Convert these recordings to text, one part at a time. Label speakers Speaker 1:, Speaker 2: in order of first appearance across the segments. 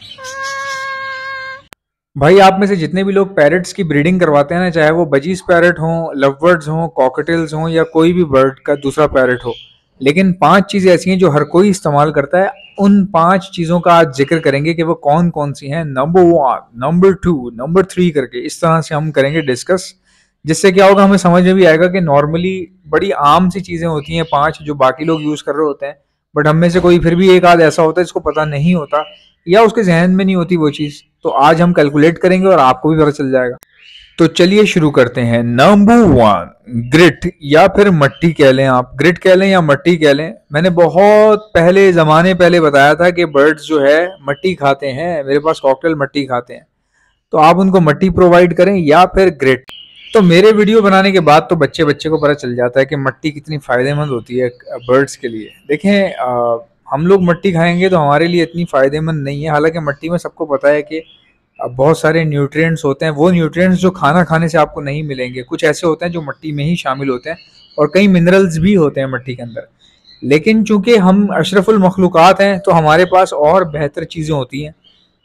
Speaker 1: भाई आप में से जितने भी लोग पैरट्स की ब्रीडिंग करवाते हैं ना, चाहे वो बजीज पैरट हों, लवबर्ड्स हों, कॉकटेल्स हों या कोई भी बर्ड का दूसरा पैरट हो, लेकिन 5 चीजें ऐसी हैं जो हर कोई इस्तेमाल करता है। उन 5 चीजों का आज जिक्र करेंगे कि वो कौन कौन सी हैं, नंबर 1, नंबर 2, नंबर 3 करके इस तरह से हम करेंगे डिस्कस। जिससे क्या होगा, हमें समझ में भी आएगा कि नॉर्मली बड़ी आम सी चीजें होती हैं 5 जो बाकी लोग यूज कर रहे होते हैं, बट हम में से कोई फिर भी एक आध ऐसा होता है जिसको पता नहीं होता या उसके जहन में नहीं होती वो चीज। तो आज हम कैलकुलेट करेंगे और आपको भी पता चल जाएगा। तो चलिए शुरू करते हैं। नंबर 1, ग्रिट या फिर मट्टी कह लें, आप ग्रिट कह लें या मट्टी कह लें। मैंने बहुत पहले जमाने पहले बताया था कि बर्ड्स जो है मट्टी खाते हैं, मेरे पास कॉकटेल मट्टी खाते हैं, तो आप उनको मट्टी प्रोवाइड करें या फिर ग्रिट। तो मेरे वीडियो बनाने के बाद तो बच्चे बच्चे को पता चल जाता है कि मट्टी कितनी फायदेमंद होती है बर्ड्स के लिए। देखें, हम लोग मट्टी खाएंगे तो हमारे लिए इतनी फायदेमंद नहीं है। हालांकि मट्टी में सबको पता है कि बहुत सारे न्यूट्रिएंट्स होते हैं, वो न्यूट्रिएंट्स जो खाना खाने से आपको नहीं मिलेंगे। कुछ ऐसे होते हैं जो मट्टी में ही शामिल होते हैं और कई मिनरल्स भी होते हैं मट्टी के अंदर। लेकिन चूंकि हम अशरफुल मखलूक़ात हैं तो हमारे पास और बेहतर चीज़ें होती हैं।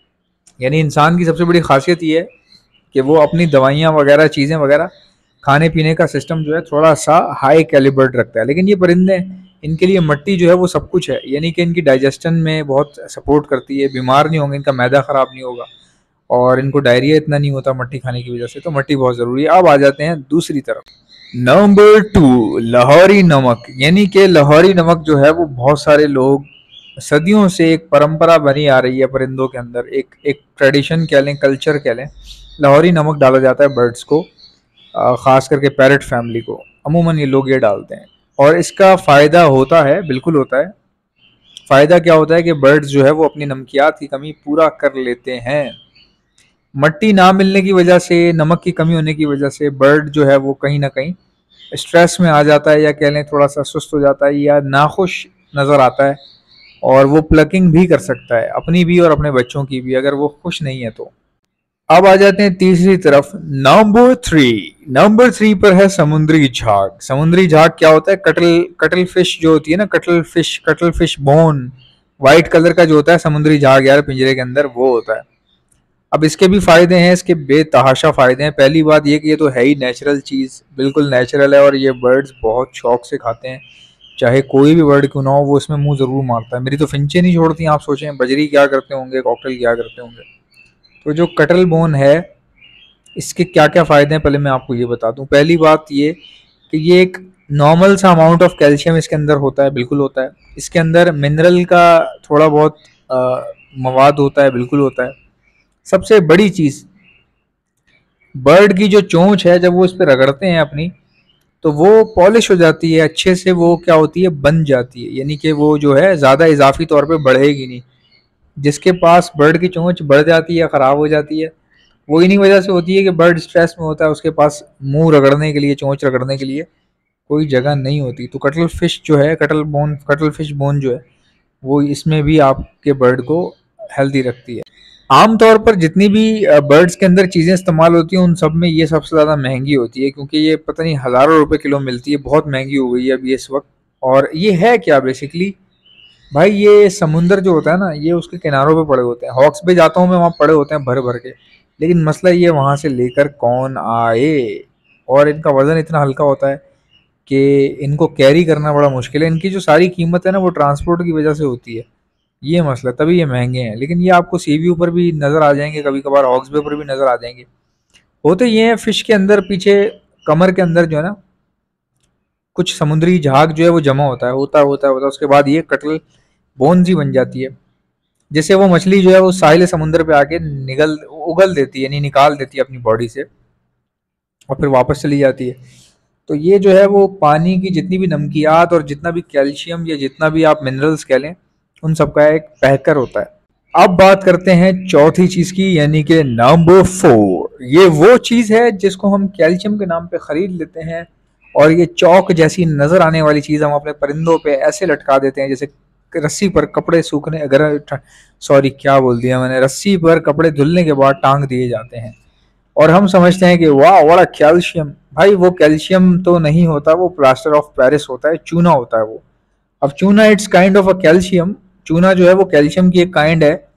Speaker 1: यानी इंसान की सबसे बड़ी खासियत ये है कि वो अपनी दवाइयाँ वगैरह चीज़ें वगैरह खाने पीने का सिस्टम जो है थोड़ा सा हाई कैलिबर्ड रखता है। लेकिन ये परिंदे, इनके लिए मट्टी जो है वो सब कुछ है। यानी कि इनकी डाइजेशन में बहुत सपोर्ट करती है, बीमार नहीं होंगे, इनका मैदा ख़राब नहीं होगा और इनको डायरिया इतना नहीं होता मट्टी खाने की वजह से। तो मट्टी बहुत ज़रूरी है। अब आ जाते हैं दूसरी तरफ। नंबर 2, लाहौरी नमक। यानी कि लाहौरी नमक जो है वो बहुत सारे लोग सदियों से एक परंपरा बनी आ रही है परिंदों के अंदर, एक एक ट्रेडिशन कह लें, कल्चर कह लें। लाहौरी नमक डाला जाता है बर्ड्स को, ख़ास करके पैरट फैमिली को अमूमन ये लोग ये डालते हैं और इसका फ़ायदा होता है, बिल्कुल होता है। फ़ायदा क्या होता है कि बर्ड्स जो है वो अपनी नमकियात की कमी पूरा कर लेते हैं। मट्टी ना मिलने की वजह से, नमक की कमी होने की वजह से बर्ड जो है वो कहीं ना कहीं स्ट्रेस में आ जाता है, या कह लें थोड़ा सा सुस्त हो जाता है या नाखुश नज़र आता है, और वो प्लकिंग भी कर सकता है अपनी भी और अपने बच्चों की भी, अगर वो खुश नहीं है तो। अब आ जाते हैं तीसरी तरफ। नंबर 3 पर है समुद्री झाग। समुद्री झाग क्या होता है? कटल फिश जो होती है ना, cuttle fish bone, white colour का जो होता है समुद्री झाग यार पिंजरे के अंदर, वो होता है। अब इसके भी फायदे हैं, इसके बेतहाशा फायदे हैं। पहली बात ये कि ये तो है ही नेचुरल चीज़, बिल्कुल नेचुरल है और ये बर्ड्स बहुत शौक से खाते हैं। चाहे कोई भी बर्ड क्यों ना हो वो इसमें मुंह ज़रूर मारता है। मेरी तो फिंचे नहीं छोड़ती। आप सोचें बजरी क्या करते होंगे, कॉकटेल क्या करते होंगे। तो जो कटल बोन है, इसके क्या क्या फ़ायदे हैं पहले मैं आपको ये बता दूं। पहली बात ये कि ये एक नॉर्मल सा अमाउंट ऑफ कैल्शियम इसके अंदर होता है, बिल्कुल होता है। इसके अंदर मिनरल का थोड़ा बहुत मवाद होता है, बिल्कुल होता है। सबसे बड़ी चीज़, बर्ड की जो चोंच है जब वो इस पर रगड़ते हैं अपनी, तो वो पॉलिश हो जाती है अच्छे से, वो क्या होती है, बन जाती है। यानी कि वो जो है ज़्यादा इजाफी तौर पे बढ़ेगी नहीं। जिसके पास बर्ड की चोंच बढ़ जाती है, ख़राब हो जाती है, वो इन्हीं वजह से होती है कि बर्ड स्ट्रेस में होता है, उसके पास मुंह रगड़ने के लिए, चोंच रगड़ने के लिए कोई जगह नहीं होती। तो कटल फिश जो है, कटल फिश बोन जो है वो इसमें भी आपके बर्ड को हेल्दी रखती है। आमतौर पर जितनी भी बर्ड्स के अंदर चीज़ें इस्तेमाल होती हैं उन सब में ये सबसे ज़्यादा महंगी होती है, क्योंकि ये पता नहीं हज़ारों रुपए किलो मिलती है, बहुत महंगी हो गई है अभी इस वक्त। और ये है क्या बेसिकली भाई, ये समुंदर जो होता है ना, ये उसके किनारों पे पड़े होते हैं। हॉक्स पे जाता हूँ मैं, वहाँ पड़े होते हैं भर भर के। लेकिन मसला ये, वहाँ से लेकर कौन आए, और इनका वज़न इतना हल्का होता है कि इनको कैरी करना बड़ा मुश्किल है। इनकी जो सारी कीमत है ना वो ट्रांसपोर्ट की वजह से होती है, ये मसला, तभी ये महंगे हैं। लेकिन ये आपको सी व्यू पर भी नज़र आ जाएंगे, कभी कभार हॉक्स बे पर भी नज़र आ जाएंगे। होते ये हैं फिश के अंदर पीछे कमर के अंदर जो है ना, कुछ समुद्री झाग जो है वो जमा होता है। उसके बाद ये कटल बोन सी बन जाती है, जिससे वो मछली जो है वो साहिल समुद्र पे आके उगल देती है, यानी निकाल देती है अपनी बॉडी से और फिर वापस चली जाती है। तो ये जो है वो पानी की जितनी भी नमकियात और जितना भी कैल्शियम या जितना भी आप मिनरल्स कह लें, उन सबका एक पैकर होता है। अब बात करते हैं चौथी चीज की, यानी कि नंबर 4। ये वो चीज है जिसको हम कैल्शियम के नाम पे खरीद लेते हैं और ये चौक जैसी नजर आने वाली चीज हम अपने परिंदों पे ऐसे लटका देते हैं जैसे रस्सी पर कपड़े सूखने, अगर सॉरी क्या बोल दिया मैंने, रस्सी पर कपड़े धुलने के बाद टांग दिए जाते हैं और हम समझते हैं कि वाह बड़ा कैल्शियम। भाई वो कैल्शियम तो नहीं होता, वो प्लास्टर ऑफ पेरिस होता है, चूना होता है वो। अब चूना it's kind of a calcium. चूना जो है वो कैल्शियम की एक काइंड है,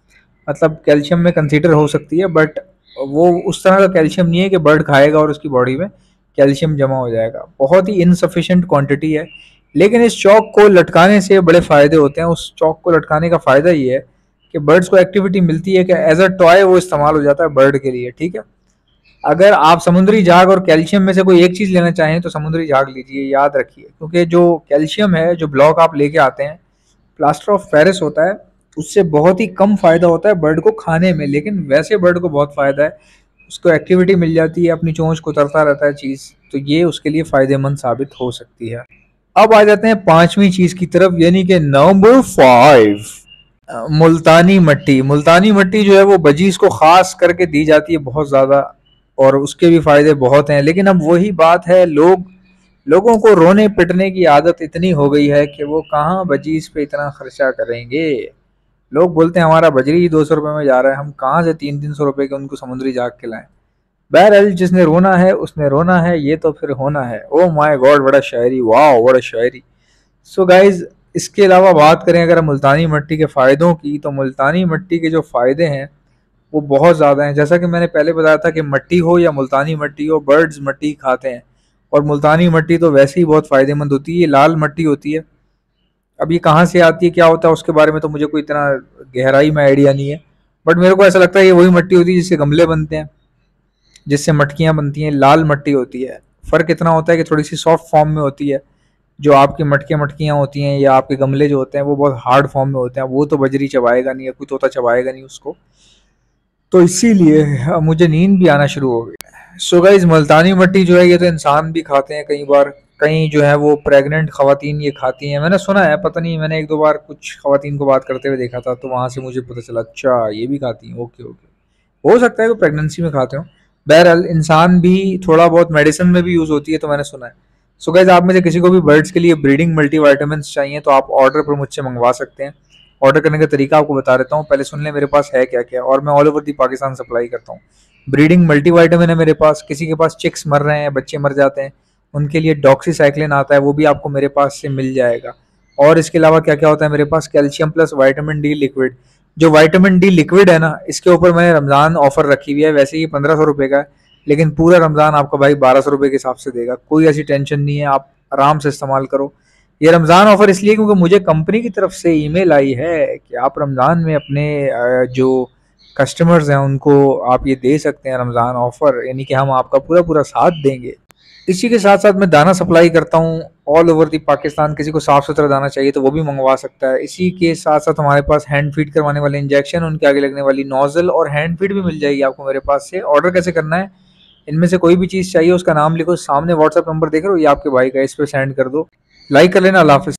Speaker 1: मतलब कैल्शियम में कंसीडर हो सकती है, बट वो उस तरह का कैल्शियम नहीं है कि बर्ड खाएगा और उसकी बॉडी में कैल्शियम जमा हो जाएगा। बहुत ही इनसफिशिएंट क्वांटिटी है। लेकिन इस चौक को लटकाने से बड़े फ़ायदे होते हैं। उस चौक को लटकाने का फ़ायदा ये है कि बर्ड्स को एक्टिविटी मिलती है कि एज अ टॉय वो इस्तेमाल हो जाता है बर्ड के लिए, ठीक है। अगर आप समुद्री झाग और कैल्शियम में से कोई एक चीज़ लेना चाहें तो समुद्री झाग लीजिए, याद रखिए, क्योंकि जो कैल्शियम है, जो ब्लॉक आप लेके आते हैं, प्लास्टर ऑफ पेरिस होता है, उससे बहुत ही कम फायदा होता है बर्ड को खाने में। लेकिन वैसे बर्ड को बहुत फायदा है, उसको एक्टिविटी मिल जाती है, अपनी चोंच को उतरता रहता है चीज़, तो ये उसके लिए फायदेमंद साबित हो सकती है। अब आ जाते हैं पांचवी चीज की तरफ, यानी कि नंबर 5, मुल्तानी मट्टी। मुल्तानी मट्टी जो है वो बजीज को खास करके दी जाती है बहुत ज़्यादा, और उसके भी फायदे बहुत हैं। लेकिन अब वही बात है, लोगों को रोने पिटने की आदत इतनी हो गई है कि वो कहाँ बजीज पे इतना खर्चा करेंगे। लोग बोलते हैं हमारा बजरी ही 200 रुपये में जा रहा है, हम कहाँ से 300-300 रुपये के उनको समुद्री जाग के लाएं। बहरहाल जिसने रोना है उसने रोना है, ये तो फिर होना है। ओ माय गॉड, बड़ा शायरी, वाह बड़ा शायरी। सो गाइज, इसके अलावा बात करें अगर हम मुल्तानी मिट्टी के फ़ायदों की, तो मुल्तानी मिट्टी के जो फ़ायदे हैं वो बहुत ज़्यादा हैं। जैसा कि मैंने पहले बताया था कि मिट्टी हो या मुल्तानी मिट्टी हो, बर्ड्स मिट्टी खाते हैं। और मुल्तानी मिट्टी तो वैसे ही बहुत फ़ायदेमंद होती है। ये लाल मिट्टी होती है। अब ये कहाँ से आती है, क्या होता है, उसके बारे में तो मुझे कोई इतना गहराई में आइडिया नहीं है, बट मेरे को ऐसा लगता है ये वही मिट्टी होती है जिससे गमले बनते हैं, जिससे मटकियाँ बनती हैं। लाल मिट्टी होती है। फ़र्क इतना होता है कि थोड़ी सी सॉफ्ट फॉर्म में होती है। जो आपकी मटकियाँ होती हैं या आपके गमले जो होते हैं वो बहुत हार्ड फॉर्म में होते हैं। वो तो बजरी चबाएगा नहीं, या कोई तोता चबाएगा नहीं उसको। तो इसीलिए मुझे नींद भी आना शुरू हो गई। सो गाइस, मुल्तानी मिट्टी जो है ये तो इंसान भी खाते हैं कई बार। कहीं जो है वो प्रेग्नेंट खवातीन ये खाती हैं, मैंने सुना है, पता नहीं, मैंने एक दो बार कुछ खवातीन को बात करते हुए देखा था, तो वहां से मुझे पता चला अच्छा ये भी खाती हैं। ओके ओके, हो सकता है कि प्रेगनेंसी में खाते हो। बहरहाल इंसान भी थोड़ा बहुत मेडिसिन में भी यूज होती है, तो मैंने सुना है। सो गाइस, आप में से किसी को भी बर्ड्स के लिए ब्रीडिंग मल्टीविटामिन चाहिए तो आप ऑर्डर पर मुझसे मंगवा सकते हैं। ऑर्डर करने का तरीका आपको बता देता हूँ, पहले सुन लें मेरे पास है क्या क्या, और मैं all over the Pakistan supply करता हूँ। ब्रीडिंग मल्टीविटामिन है मेरे पास। किसी के पास चिक्स मर रहे हैं, बच्चे मर जाते हैं, उनके लिए डॉक्सीसाइक्लिन आता है, वो भी आपको मेरे पास से मिल जाएगा। और इसके अलावा क्या क्या होता है मेरे पास, calcium plus vitamin D liquid. जो विटामिन डी लिक्विड है ना, इसके ऊपर मैंने रमज़ान ऑफर रखी हुई है। वैसे ही 1500 रुपये का है, लेकिन पूरा रमज़ान आपका भाई 1200 रुपये के हिसाब से देगा। कोई ऐसी टेंशन नहीं है, आप आराम से इस्तेमाल करो। ये रमज़ान ऑफर इसलिए क्योंकि मुझे कंपनी की तरफ से ईमेल आई है कि आप रमज़ान में अपने जो कस्टमर्स हैं उनको आप ये दे सकते हैं रमज़ान ऑफर, यानी कि हम आपका पूरा पूरा साथ देंगे। इसी के साथ साथ मैं दाना सप्लाई करता हूँ ऑल ओवर दी पाकिस्तान। किसी को साफ़ सुथरा दाना चाहिए तो वो भी मंगवा सकता है। इसी के साथ साथ हमारे पास हैंड फीड करवाने वाले इंजेक्शन, उनके आगे लगने वाली नोजल और हैंड फीड भी मिल जाएगी आपको मेरे पास से। ऑर्डर कैसे करना है, इनमें से कोई भी चीज़ चाहिए उसका नाम लिखो, सामने व्हाट्सएप नंबर देख रहे हो, ये आपके भाई का, इस पर सेंड कर दो। लाइक कर लेना। अल्लाह हाफिज़।